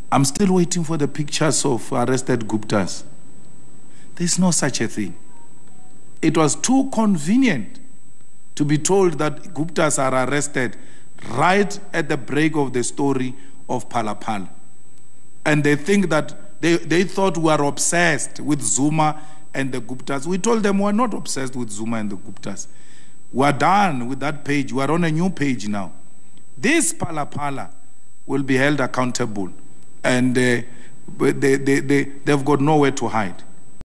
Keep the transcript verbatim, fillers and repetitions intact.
I'm still waiting for the pictures of arrested Guptas. There's no such a thing. It was too convenient to be told that Guptas are arrested right at the break of the story of Phalaphala. And they think that they, they thought we were obsessed with Zuma and the Guptas. We told them we're not obsessed with Zuma and the Guptas. We're done with that page. We're on a new page now. This Phalaphala will be held accountable, and uh, they, they, they, they've got nowhere to hide.